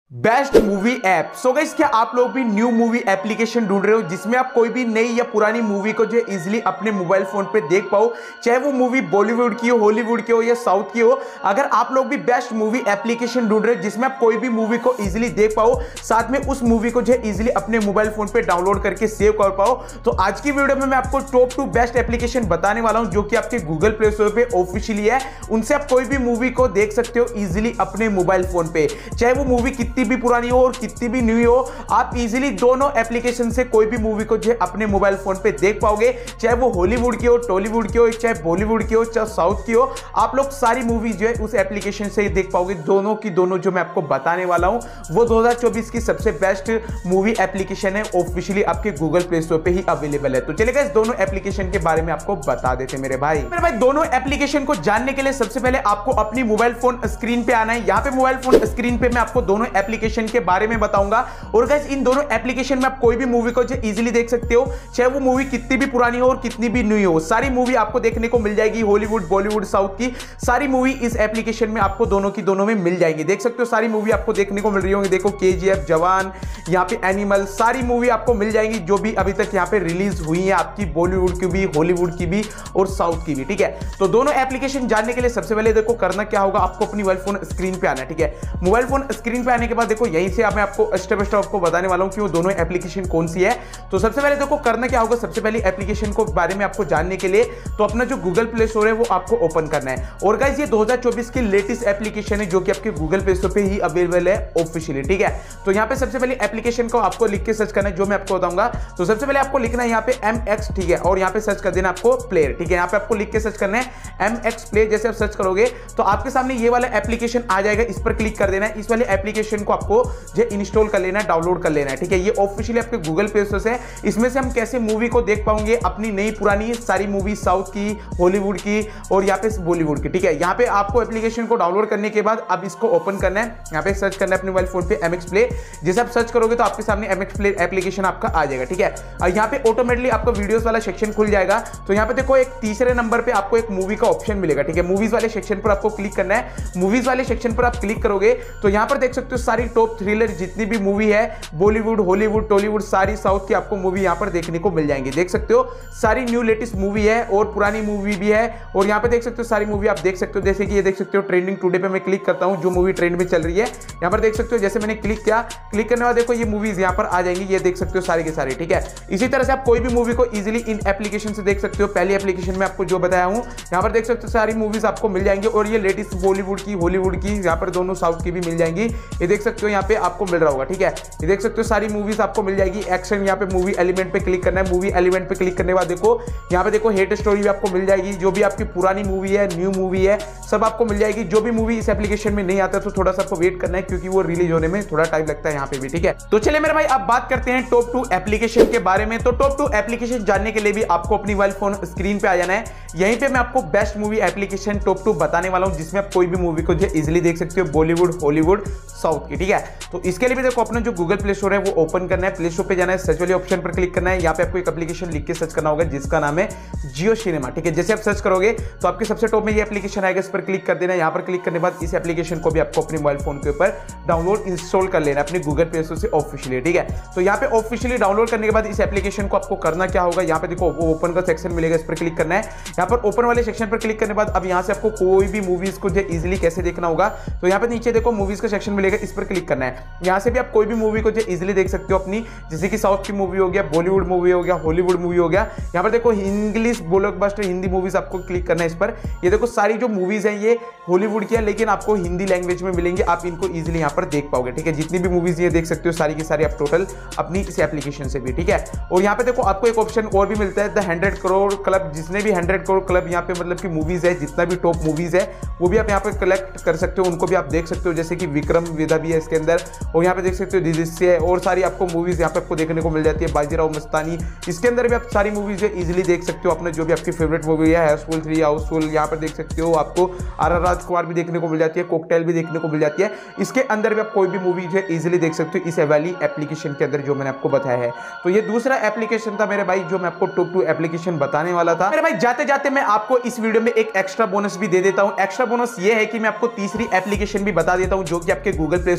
Best movie app. So guys, क्या आप लोग भी न्यू मूवी एप्लीकेशन ढूंढ रहे हो जिसमें आप कोई भी नई या पुरानी मूवी को जो इजीली अपने मोबाइल फोन पे देख पाओ, चाहे वो मूवी बॉलीवुड की हो, हॉलीवुड की हो या साउथ की हो। अगर आप लोग भी बेस्ट मूवी एप्लीकेशन ढूंढ रहे हो जिसमें आप कोई भी मूवी को इजीली देख पाओ, साथ में उस मूवी को जो इजीली अपने मोबाइल फोन पे डाउनलोड करके सेव कर पाओ, तो आज की वीडियो में मैं आपको टॉप 2 बेस्ट एप्लीकेशन बताने वाला हूं जो कि आपके गूगल प्ले स्टोर पे ऑफिशियली है। उनसे आप कोई भी मूवी को देख सकते हो इजीली अपने मोबाइल फोन पे, चाहे वो मूवी कितनी भी पुरानी हो और कितनी भी न्यू हो। आप इजीली दोनों एप्लीकेशन से कोई भी मूवी को जो अपने मोबाइल फोन पे देख पाओगे, चाहे वो हॉलीवुड की हो, टॉलीवुड की हो, चाहे बॉलीवुड की हो, चाहे साउथ की हो। आप लोग सारी मूवी जो है उस एप्लीकेशन से ही देख पाओगे। दोनों की दोनों जो मैं आपको बताने वाला हूं वो 2024 की सबसे बेस्ट मूवी एप्लीकेशन है, ऑफिशियली आपके गूगल प्ले स्टोर पे ही अवेलेबल है। तो चलिए इस दोनों एप्लीकेशन के बारे में आपको बता देते मेरे भाई। दोनों एप्लीकेशन को जानने के लिए सबसे पहले आपको अपनी मोबाइल फोन स्क्रीन पे आना है। यहां पे मोबाइल फोन स्क्रीन पे मैं आपको दोनों एप्लीकेशन के बारे में बताऊंगा। और गाइस, इन दोनों एप्लीकेशन में आप कोई भी मूवी को इजीली देख सकते हो, चाहे वो मूवी कितनी भी पुरानी हो और कितनी भी न्यू हो। सारी मूवी आपको देखने को मिल जाएगी, हॉलीवुड, बॉलीवुड, साउथ की सारी मूवी इस एप्लीकेशन में आपको दोनों की दोनों में मिल जाएंगी। देख सकते हो सारी मूवी आपको देखने को मिल रही होंगी। देखो केजीएफ, जवान, यहाँ पे एनिमल, सारी मूवी आपको मिल जाएंगी जो भी अभी तक यहाँ पे रिलीज हुई है, आपकी बॉलीवुड की भी, हॉलीवुड की भी और साउथ की भी। ठीक है, तो दोनों एप्लीकेशन जानने के लिए सबसे पहले देखो करना क्या होगा, आपको अपनी मोबाइल फोन स्क्रीन पे आना है। ठीक है, मोबाइल फोन स्क्रीन पे आने के बाद देखो यहीं से मैं आपको स्टेप बाय स्टेप आपको बताने वाला हूं कि वो दोनों एप्लीकेशन कौन सी है। तो सबसे पहले देखो करना क्या होगा, सबसे पहले एप्लीकेशन को बारे में आपको जानने के लिए तो अपना जो गूगल प्ले स्टोर है वो आपको ओपन करना है। और गाइस, ये 2024 की लेटेस्ट एप्लीकेशन है जो कि आपके गूगल प्ले स्टोर पे ही अवेलेबल है ऑफिशियली। ठीक है, तो यहां पे सबसे पहले एप्लीकेशन को आपको लिख के सर्च करना है, जो मैं आपको बताऊंगा। तो सबसे पहले आपको लिखना है यहाँ पे MX, ठीक है, और यहाँ पे सर्च कर देना आपको प्लेयर। ठीक है, यहाँ पे आपको लिख के सर्च करना है MX प्लेयर। जैसे आप सर्च करोगे तो आपके सामने ये वाला एप्लीकेशन आ जाएगा, इस पर क्लिक कर देना है। इस वाले एप्लीकेशन को आपको जो इंस्टॉल कर लेना है, डाउनलोड कर लेना है। ठीक है, ये ऑफिशियली आपके गूगल प्ले स्टोर से। इसमें से हम कैसे मूवी को देख पाएंगे, अपनी नई पुरानी सारी मूवी, साउथ की, हॉलीवुड की और यहाँ पे बॉलीवुड की। ठीक है, यहाँ पे आपको एप्लीकेशन को डाउनलोड करने के बाद अब इसको ओपन करना है। यहाँ पे सर्च करना है अपने मोबाइल फोन पे MX प्ले। जैसे आप सर्च करोगे तो आपके सामने MX प्ले एप्लीकेशन आपका आ जाएगा। ठीक है, और यहाँ पे ऑटोमेटिकली आपका वीडियोस वाला सेक्शन खुल जाएगा। तो यहाँ पे देखो एक तीसरे नंबर पे आपको एक मूवी का ऑप्शन मिलेगा। ठीक है, मूवीज वाले सेक्शन पर आपको क्लिक करना है। मूवीज वाले सेक्शन पर आप क्लिक करोगे तो यहाँ पर देख सकते हो सारी टॉप थ्रिलर जितनी भी मूवी है, बॉलीवुड, हॉलीवुड, टॉलीवुड, सारी साउथ की आपको मूवी यहां पर देखने को मिल जाएंगी। देख सकते हो सारी न्यू लेटेस्ट मूवी है और पुरानी मूवी भी है। और यहां पे देख सकते हो सारी मूवी आप देख सकते हो। जैसे कि ये देख सकते हो ट्रेंडिंग टुडे पे मैं क्लिक करता हूं, जो मूवी ट्रेंड में चल रही है यहां पर देख सकते हो। जैसे मैंने क्लिक किया, क्लिक करने के बाद देखो ये मूवीज यहां पर आ जाएंगी, ये देख सकते हो सारी के सारी। ठीक है, इसी तरह से आप कोई भी मूवी को इजीली इन एप्लीकेशन से देख सकते हो। पहली एप्लीकेशन में आपको जो बताया हूं, यहां पर देख सकते हो सारी मूवीज आपको मिल जाएंगी। और ये लेटेस्ट बॉलीवुड की, हॉलीवुड की, यहां पर दोनों साउथ की भी मिल जाएंगी। ये देख सकते हो यहां पे आपको मिल रहा होगा। ठीक है, ये देख सकते हो सारी मूवीज आपको मिल जाएगी। एक्शन, यहाँ पे मूवी एलिमेंट पे क्लिक करना है। मूवी एलिमेंट पे क्लिक करने के बाद देखो यहाँ पे देखो हेट स्टोरी भी आपको मिल जाएगी। जो भी आपकी पुरानी मूवी है, न्यू मूवी है, सब आपको मिल जाएगी। जो भी मूवी इस एप्लीकेशन में नहीं आता तो थोड़ा सा आपको वेट करना है क्योंकि वो रिलीज होने में थोड़ा टाइम लगता है यहाँ पे भी। ठीक है, तो चलिए मेरे भाई अब बात करते हैं टॉप 2 एप्लीकेशन के बारे में। तो टॉप 2 एप्लीकेशन जानने के लिए भी आपको अपनी मोबाइल फोन स्क्रीन पे आ जाना है। यहीं पे मैं आपको बेस्ट मूवी एप्लीकेशन टॉप 2 बताने वाला हूं जिसमें आप कोई भी मूवी को इजीली देख सकते हो, बॉलीवुड, हॉलीवुड, साउथ की। ठीक है, तो इसके लिए भी देखो अपना जो गूगल प्ले स्टोर है वो ओपन करना है। प्ले स्टोर पे जाना है, सर्च वाले ऑप्शन पर क्लिक करना है। यहाँ पे आपको एक एप्लीकेशन लिख के सर्च करना होगा जिसका नाम है जियो सिनेमा। ठीक है, जैसे आप सर्च करोगे तो आपके सबसे टॉप में ये एप्लीकेशन आएगा, इस पर क्लिक कर देना है। यहाँ पर क्लिक करने के बाद इस एप्लीकेशन को भी आपको अपने मोबाइल फोन के ऊपर डाउनलोड, इंस्टॉल कर लेना है अपने गूगल प्ले स्टोर से ऑफिशियली। ठीक है, तो यहाँ पे ऑफिशियली डाउनलोड करने के बाद इस एप्लीकेशन को आपको करना क्या होगा, यहाँ पे देखो ओपन का सेक्शन मिलेगा, इस पर क्लिक करना है। यहाँ पर ओपन वाले सेक्शन पर क्लिक करने के बाद अब यहाँ से आपको कोई भी मूवीज को जो इजीली कैसे देखना होगा, तो यहाँ पे नीचे देखो मूवीज का सेक्शन मिलेगा, इस पर क्लिक करना है। यहाँ से भी आप कोई भी मूवी को जो इजीली देख सकते हो अपनी, जैसे कि साउथ की मूवी हो गया, बॉलीवुड मूवी हो गया, हॉलीवुड मूवी हो गया। यहाँ पर देखो इंग्लिश ब्लॉकबस्टर हिंदी मूवीज आपको क्लिक करना है इस पर। ये देखो सारी जो मूवीज हैं ये हॉलीवुड की है लेकिन आपको हिंदी लैंग्वेज में मिलेंगे, आप इनको इजीली यहाँ पर देख पाओगे। ठीक है, जितनी भी मूवीज ये देख सकते हो सारी की सारी आप टोटल अपनी इस एप्लीकेशन से भी। ठीक है, और यहाँ पे देखो आपको एक ऑप्शन और भी मिलता है, द 100 करोड़ क्लब। जितने भी 100 करोड़ क्लब यहाँ पे मतलब की मूवीज है, जितना भी टॉप मूवीज है वो भी आप यहाँ पे कलेक्ट कर सकते हो, उनको भी आप देख सकते हो। जैसे कि विक्रम वेदा भी है इसके अंदर, और यहाँ पे देख सकते हो दृश्य है और सारी आपको मूवीज यहाँ पे आपको देखने को मिल जाती है। बाजीराव मस्तानी, इसके अंदर भी आप सारी मूवीज है इजीली देख सकते हो। अपना जो भी आपकी फेवरेट मूवी है, हाउसफुल 3, हाउसफुल, यहाँ पर देख सकते हो। आपको RR राजकुमार भी देखने को मिल जाती है, कॉकटेल भी देखने को मिल जाती है। इसके अंदर भी आप कोई भी मूवी जो इजीली देख सकते हो इस वाली एप्लीकेशन के अंदर जो मैंने आपको बताया है। तो ये दूसरा एप्लीकेशन था मेरे भाई जो मैं आपको टॉप 2 एप्लीकेशन बताने वाला था। मेरे भाई जाते जाते मैं आपको इस वीडियो में एक एक्स्ट्रा बोनस भी दे देता हूं। एक्स्ट्रा बोनस ये है कि मैं आपको तीसरी एप्लीकेशन भी बता देता हूं जो कि आपके गूगल प्ले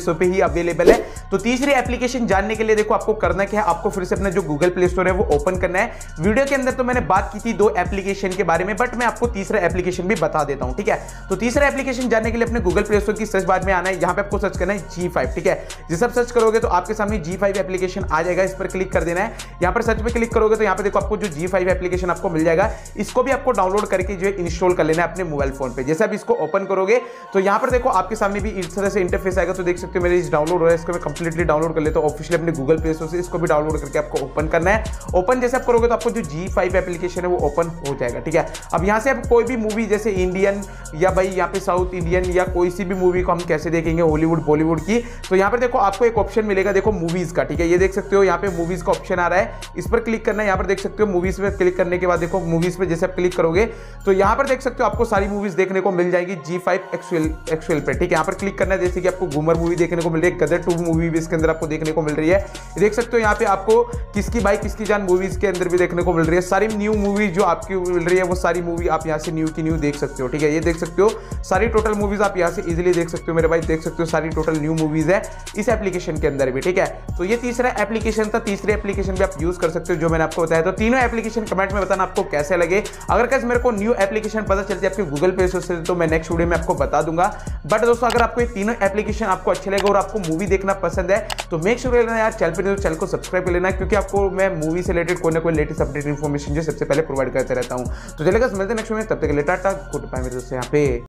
स्टोर पे ही अवेलेबल है। तो तीसरी एप्लीकेशन जानने के लिए देखो आपको करना क्या है, आपको फिर से अपना जो गूगल प्ले स्टोर है वो ओपन करना है। वीडियो के अंदर तो मैंने बात की थी 2 एप्लीकेशन के बारे में, बट मैं आपको तीसरा एप्लीकेशन भी बता देता हूं, ठीक है। तो तीसरा एप्लीकेशन जानने के लिए अपने गूगल प्ले स्टोर की सर्च बार में आना है, यहां पे आपको सर्च करना है G5, ठीक है। जैसे आप सर्च करोगे तो आपके सामने G5 एप्लीकेशन आ जाएगा, इस पर क्लिक कर देना है। यहां पर सर्च पे क्लिक करोगे तो यहां पे देखो आपको जो G5 एप्लीकेशन आपको मिल जाएगा, इसको भी आपको डाउनलोड करके जो है इंस्टॉल कर लेना है अपने मोबाइल फोन पे। जैसे आप इसको ओपन करोगे तो यहां पर देखो आपके सामने भी इस तरह से इंटरफेस आएगा। तो देख सकते हो मेरे इस डाउनलोड हो रहा है, इसको मैं कंप्लीटली डाउनलोड कर लेता हूं ऑफिशियल अपने गूगल प्ले स्टोर से। इसको भी डाउनलोड करके आपको ओपन करना है। ओपन जैसे आप करोगे तो आपको जो G5 एप्लीकेशन है वो ओपन हो जाएगा, ठीक है। अब यहां से आप कोई भी मूवी जैसे इंडियन या भाई यहाँ पे साउथ इंडियन या कोई सी भी मूवी को हम कैसे देखेंगे, हॉलीवुड बॉलीवुड की, तो यहाँ पर देखो आपको एक ऑप्शन मिलेगा, देखो मूवीज का, ठीक है। ये देख सकते हो यहाँ पे मूवीज का ऑप्शन आ रहा है, इस पर क्लिक करना है। यहाँ पर देख सकते हो मूवीज पे क्लिक करने के बाद देखो मूवीज पे जैसे आप क्लिक करोगे तो यहाँ पर देख सकते हो आपको सारी मूवीज देखने को मिल जाएगी G5 एक्चुअल पे, ठीक है। यहाँ पर क्लिक करना है, जैसे कि आपको घूमर मूवी देखने को मिल रही है, गदर 2 मूवी भी इसके अंदर आपको देखने को मिल रही है। देख सकते हो यहाँ पे आपको किसकी भाई किसकी जान मूवीज के अंदर भी देखने को मिल रही है। सारी न्यू मूवी जो आपकी मिल रही है वो सारी मूवी आप यहाँ से न्यू की न्यू देख सकते हो, ठीक है। ये देख सकते हो सारी टोटल मूवीज आप यहाँ से इजीली देख सकते हो मेरे भाई, देख सकते हो सारी टोटल न्यू मूवीज है इस एप्लीकेशन के अंदर भी, ठीक है। तो ये तीसरा एप्लीकेशन था, तीसरी एप्लीकेशन भी आप यूज कर सकते हो जो मैंने आपको बताया। तो तीनों एप्लीकेशन कमेंट में बताना आपको कैसे लगे। अगर कैसे मेरे को न्यू एप्लीकेशन पता चलती है आपके गूगल पे से तो मैं नेक्स्ट वीडियो में आपको बता दूंगा। बट दोस्तों अगर आपको ये तीनों एप्लीकेशन आपको अच्छे लगे और आपको मूवी देखना पसंद है तो मेक श्योर लेना यार चैनल पे चैनल को सब्सक्राइब कर लेना, क्योंकि आपको मैं मूवी से रिलेटेड कोई ना कोई लेटेस्ट अपडेट इन्फॉर्मेशन जो सबसे पहले प्रोवाइड करते रहता हूं। तो चलेगा मिलते हैं नेक्स्ट में, तब तक के लिए टाटा गुड बाय मेरे दोस्तों यहाँ पे।